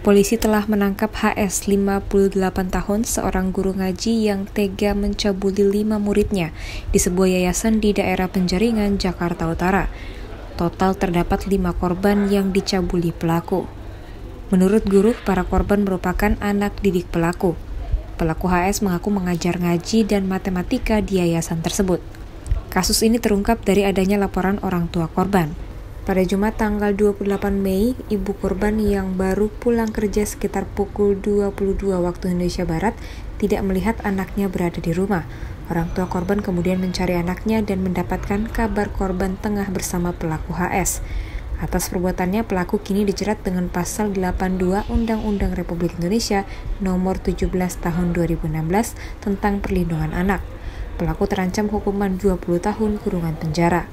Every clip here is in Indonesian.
Polisi telah menangkap HS 58 tahun, seorang guru ngaji yang tega mencabuli 5 muridnya di sebuah yayasan di daerah Penjaringan, Jakarta Utara. Total terdapat 5 korban yang dicabuli pelaku. Menurut guru, para korban merupakan anak didik pelaku. Pelaku HS mengaku mengajar ngaji dan matematika di yayasan tersebut. Kasus ini terungkap dari adanya laporan orang tua korban. Pada Jumat tanggal 28 Mei, ibu korban yang baru pulang kerja sekitar pukul 22 waktu Indonesia Barat tidak melihat anaknya berada di rumah. Orang tua korban kemudian mencari anaknya dan mendapatkan kabar korban tengah bersama pelaku HS. Atas perbuatannya, pelaku kini dijerat dengan pasal 82 Undang-Undang Republik Indonesia Nomor 17 Tahun 2016 tentang Perlindungan Anak. Pelaku terancam hukuman 20 tahun kurungan penjara.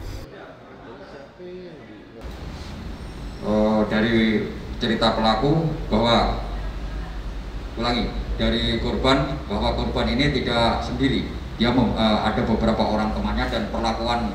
Dari cerita pelaku bahwa dari korban bahwa korban ini tidak sendiri, dia ada beberapa orang temannya dan perlakuan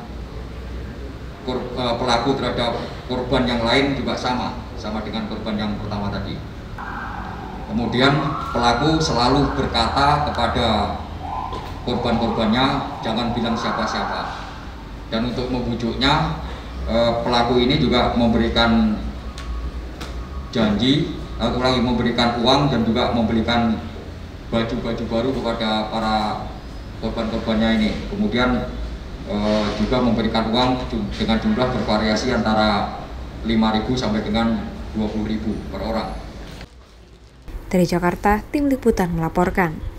pelaku terhadap korban yang lain juga sama dengan korban yang pertama tadi. Kemudian pelaku selalu berkata kepada korban-korbannya jangan bilang siapa-siapa, dan untuk membujuknya pelaku ini juga memberikan janji, memberikan uang dan juga memberikan baju-baju baru kepada para korban-korbannya ini. Kemudian juga memberikan uang dengan jumlah bervariasi antara 5.000 sampai dengan 20.000 per orang. Dari Jakarta, Tim Liputan melaporkan.